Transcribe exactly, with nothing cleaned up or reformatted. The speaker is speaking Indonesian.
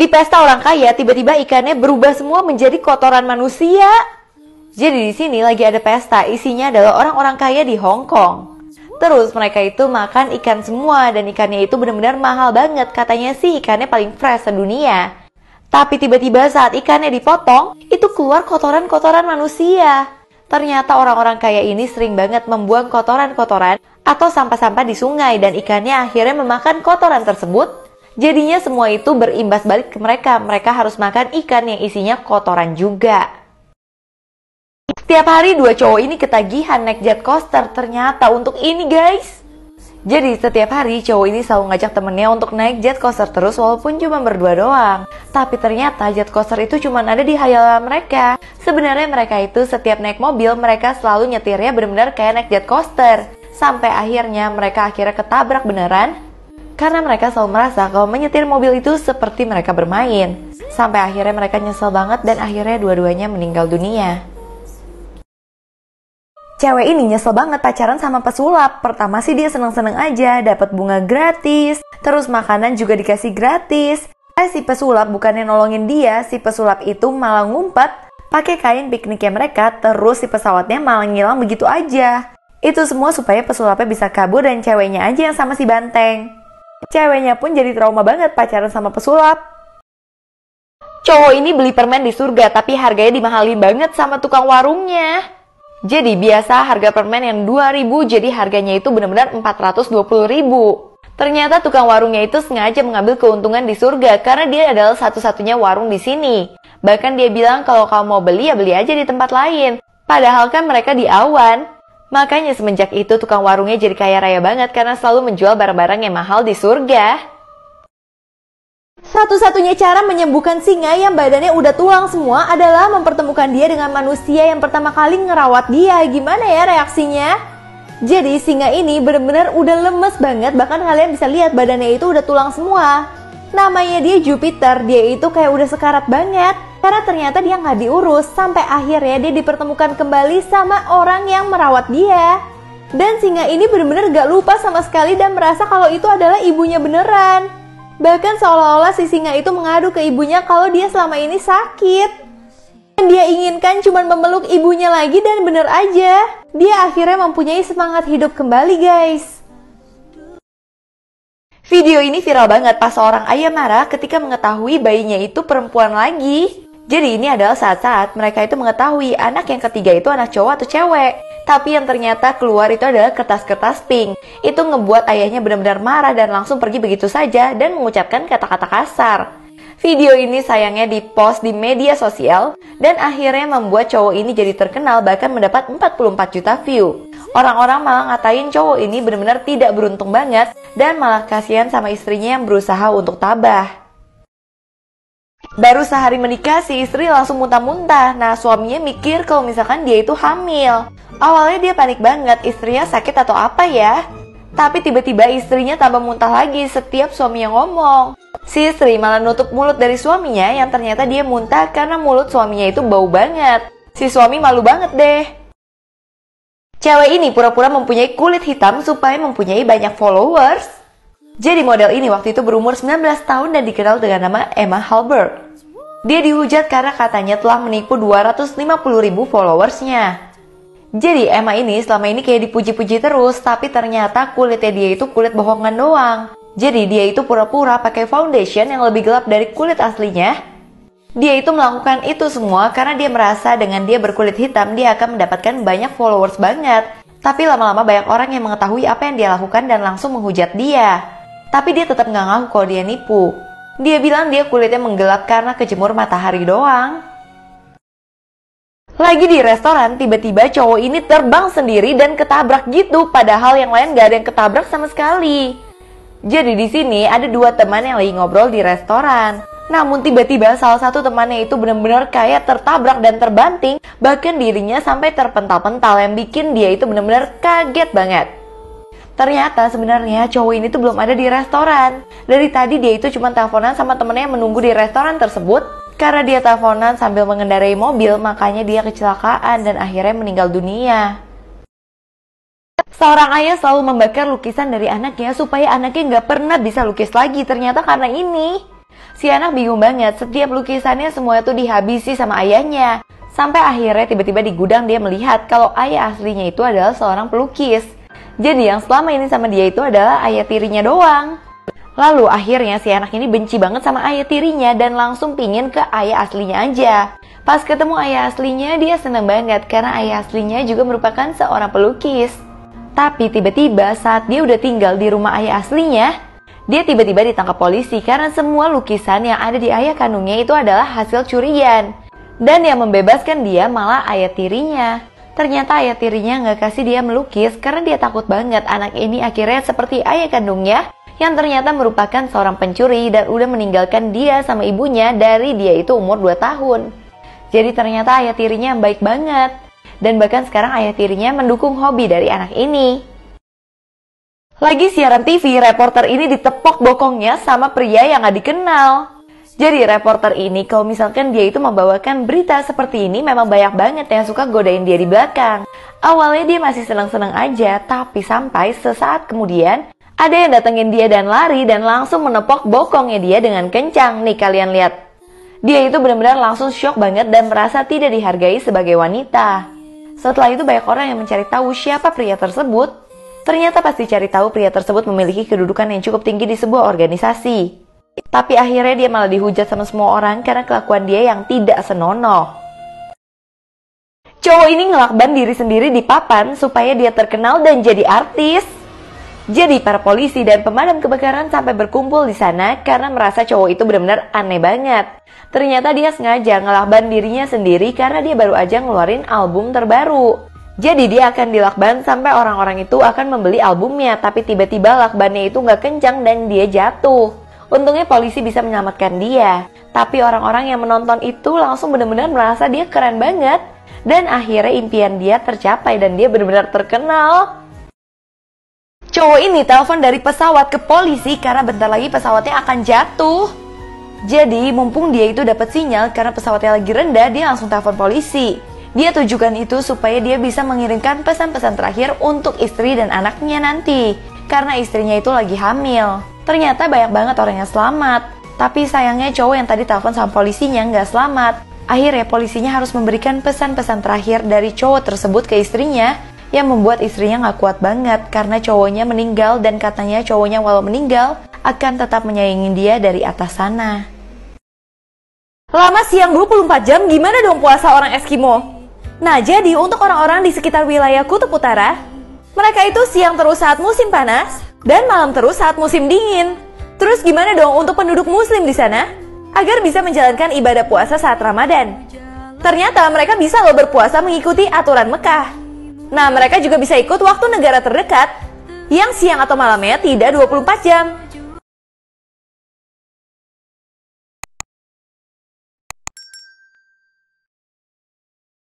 Di pesta orang kaya, tiba-tiba ikannya berubah semua menjadi kotoran manusia. Jadi di sini lagi ada pesta, isinya adalah orang-orang kaya di Hong Kong. Terus mereka itu makan ikan semua dan ikannya itu benar-benar mahal banget. Katanya sih ikannya paling fresh sedunia. Tapi tiba-tiba saat ikannya dipotong, itu keluar kotoran-kotoran manusia. Ternyata orang-orang kaya ini sering banget membuang kotoran-kotoran atau sampah-sampah di sungai dan ikannya akhirnya memakan kotoran tersebut. Jadinya semua itu berimbas balik ke mereka. Mereka harus makan ikan yang isinya kotoran juga. Setiap hari dua cowok ini ketagihan naik jet coaster ternyata untuk ini guys. Jadi setiap hari cowok ini selalu ngajak temennya untuk naik jet coaster terus walaupun cuma berdua doang. Tapi ternyata jet coaster itu cuma ada di hayalan mereka. Sebenarnya mereka itu setiap naik mobil mereka selalu nyetirnya benar-benar kayak naik jet coaster. Sampai akhirnya mereka akhirnya ketabrak beneran. Karena mereka selalu merasa kalau menyetir mobil itu seperti mereka bermain. Sampai akhirnya mereka nyesel banget dan akhirnya dua-duanya meninggal dunia. Cewek ini nyesel banget pacaran sama pesulap. Pertama sih dia seneng-seneng aja, dapat bunga gratis, terus makanan juga dikasih gratis. Eh si pesulap bukannya nolongin dia, si pesulap itu malah ngumpet pakai kain pikniknya mereka, terus si pesawatnya malah ngilang begitu aja. Itu semua supaya pesulapnya bisa kabur dan ceweknya aja yang sama si banteng. Ceweknya pun jadi trauma banget pacaran sama pesulap. Cowok ini beli permen di surga tapi harganya dimahalin banget sama tukang warungnya. Jadi biasa harga permen yang dua ribu jadi harganya itu benar-benar empat ratus dua puluh ribu. Ternyata tukang warungnya itu sengaja mengambil keuntungan di surga karena dia adalah satu-satunya warung di sini. Bahkan dia bilang kalau kamu mau beli ya beli aja di tempat lain. Padahal kan mereka di awan. Makanya semenjak itu tukang warungnya jadi kaya raya banget karena selalu menjual barang-barang yang mahal di surga. Satu-satunya cara menyembuhkan singa yang badannya udah tulang semua adalah mempertemukan dia dengan manusia yang pertama kali ngerawat dia. Gimana ya reaksinya? Jadi singa ini bener-bener udah lemes banget, bahkan kalian bisa lihat badannya itu udah tulang semua. Namanya dia Jupiter, dia itu kayak udah sekarat banget. Karena ternyata dia nggak diurus, sampai akhirnya dia dipertemukan kembali sama orang yang merawat dia. Dan singa ini benar-benar gak lupa sama sekali dan merasa kalau itu adalah ibunya beneran. Bahkan seolah-olah si singa itu mengadu ke ibunya kalau dia selama ini sakit. Dan dia inginkan cuma memeluk ibunya lagi dan bener aja. Dia akhirnya mempunyai semangat hidup kembali guys. Video ini viral banget pas seorang ayah marah ketika mengetahui bayinya itu perempuan lagi. Jadi ini adalah saat-saat mereka itu mengetahui anak yang ketiga itu anak cowok atau cewek. Tapi yang ternyata keluar itu adalah kertas-kertas pink. Itu ngebuat ayahnya benar-benar marah dan langsung pergi begitu saja dan mengucapkan kata-kata kasar. Video ini sayangnya dipost di media sosial dan akhirnya membuat cowok ini jadi terkenal bahkan mendapat empat puluh empat juta view. Orang-orang malah ngatain cowok ini benar-benar tidak beruntung banget dan malah kasihan sama istrinya yang berusaha untuk tabah. Baru sehari menikah si istri langsung muntah-muntah. Nah suaminya mikir kalau misalkan dia itu hamil. Awalnya dia panik banget, istrinya sakit atau apa ya. Tapi tiba-tiba istrinya tambah muntah lagi setiap suaminya ngomong. Si istri malah nutup mulut dari suaminya yang ternyata dia muntah karena mulut suaminya itu bau banget. Si suami malu banget deh. Cewek ini pura-pura mempunyai kulit hitam supaya mempunyai banyak followers. Jadi model ini waktu itu berumur sembilan belas tahun dan dikenal dengan nama Emma Hallberg. Dia dihujat karena katanya telah menipu dua ratus lima puluh ribu followersnya. Jadi Emma ini selama ini kayak dipuji-puji terus, tapi ternyata kulitnya dia itu kulit bohongan doang. Jadi dia itu pura-pura pakai foundation yang lebih gelap dari kulit aslinya. Dia itu melakukan itu semua karena dia merasa dengan dia berkulit hitam dia akan mendapatkan banyak followers banget. Tapi lama-lama banyak orang yang mengetahui apa yang dia lakukan dan langsung menghujat dia. Tapi dia tetap nggak ngaku kalau dia nipu. Dia bilang dia kulitnya menggelap karena kejemur matahari doang. Lagi di restoran, tiba-tiba cowok ini terbang sendiri dan ketabrak gitu. Padahal yang lain nggak ada yang ketabrak sama sekali. Jadi di sini ada dua teman yang lagi ngobrol di restoran. Namun tiba-tiba salah satu temannya itu benar-benar kayak tertabrak dan terbanting. Bahkan dirinya sampai terpental-pental yang bikin dia itu benar-benar kaget banget. Ternyata sebenarnya cowok ini tuh belum ada di restoran. Dari tadi dia itu cuma teleponan sama temennya yang menunggu di restoran tersebut. Karena dia teleponan sambil mengendarai mobil, makanya dia kecelakaan dan akhirnya meninggal dunia. Seorang ayah selalu membakar lukisan dari anaknya supaya anaknya nggak pernah bisa lukis lagi. Ternyata karena ini, Si anak bingung banget, setiap lukisannya semua itu dihabisi sama ayahnya. Sampai akhirnya tiba-tiba di gudang dia melihat kalau ayah aslinya itu adalah seorang pelukis. Jadi yang selama ini sama dia itu adalah ayah tirinya doang. Lalu akhirnya si anak ini benci banget sama ayah tirinya dan langsung pingin ke ayah aslinya aja. Pas ketemu ayah aslinya dia seneng banget karena ayah aslinya juga merupakan seorang pelukis. Tapi tiba-tiba saat dia udah tinggal di rumah ayah aslinya, dia tiba-tiba ditangkap polisi karena semua lukisan yang ada di ayah kandungnya itu adalah hasil curian. Dan yang membebaskan dia malah ayah tirinya. Ternyata ayah tirinya nggak kasih dia melukis karena dia takut banget anak ini akhirnya seperti ayah kandungnya yang ternyata merupakan seorang pencuri dan udah meninggalkan dia sama ibunya dari dia itu umur dua tahun. Jadi ternyata ayah tirinya baik banget. Dan bahkan sekarang ayah tirinya mendukung hobi dari anak ini. Lagi siaran T V, reporter ini ditepok bokongnya sama pria yang gak dikenal. Jadi reporter ini kalau misalkan dia itu membawakan berita seperti ini memang banyak banget yang suka godain dia di belakang. Awalnya dia masih senang-senang aja, tapi sampai sesaat kemudian ada yang datengin dia dan lari dan langsung menepok bokongnya dia dengan kencang. Nih kalian lihat. Dia itu benar-benar langsung shock banget dan merasa tidak dihargai sebagai wanita. Setelah itu banyak orang yang mencari tahu siapa pria tersebut. Ternyata pas dicari tahu pria tersebut memiliki kedudukan yang cukup tinggi di sebuah organisasi. Tapi akhirnya dia malah dihujat sama semua orang karena kelakuan dia yang tidak senonoh. Cowok ini ngelakban diri sendiri di papan supaya dia terkenal dan jadi artis. Jadi para polisi dan pemadam kebakaran sampai berkumpul di sana karena merasa cowok itu benar-benar aneh banget. Ternyata dia sengaja ngelakban dirinya sendiri karena dia baru aja ngeluarin album terbaru. Jadi dia akan dilakban sampai orang-orang itu akan membeli albumnya, tapi tiba-tiba lakbannya itu nggak kencang dan dia jatuh. Untungnya polisi bisa menyelamatkan dia. Tapi orang-orang yang menonton itu langsung benar-benar merasa dia keren banget. Dan akhirnya impian dia tercapai dan dia benar-benar terkenal. Cowok ini telepon dari pesawat ke polisi karena bentar lagi pesawatnya akan jatuh. Jadi mumpung dia itu dapat sinyal karena pesawatnya lagi rendah, dia langsung telepon polisi. Dia tujukan itu supaya dia bisa mengirimkan pesan-pesan terakhir untuk istri dan anaknya nanti. Karena istrinya itu lagi hamil. Ternyata banyak banget orang yang selamat. Tapi sayangnya cowok yang tadi telepon sama polisinya nggak selamat. Akhirnya polisinya harus memberikan pesan-pesan terakhir dari cowok tersebut ke istrinya, yang membuat istrinya gak kuat banget karena cowoknya meninggal dan katanya cowoknya walau meninggal akan tetap menyayangi dia dari atas sana. Lama siang dua puluh empat jam, gimana dong puasa orang Eskimo? Nah jadi untuk orang-orang di sekitar wilayah Kutub Utara, mereka itu siang terus saat musim panas dan malam terus saat musim dingin. Terus gimana dong untuk penduduk muslim di sana? Agar bisa menjalankan ibadah puasa saat Ramadan. Ternyata mereka bisa loh berpuasa mengikuti aturan Mekah. Nah, mereka juga bisa ikut waktu negara terdekat yang siang atau malamnya tidak dua puluh empat jam.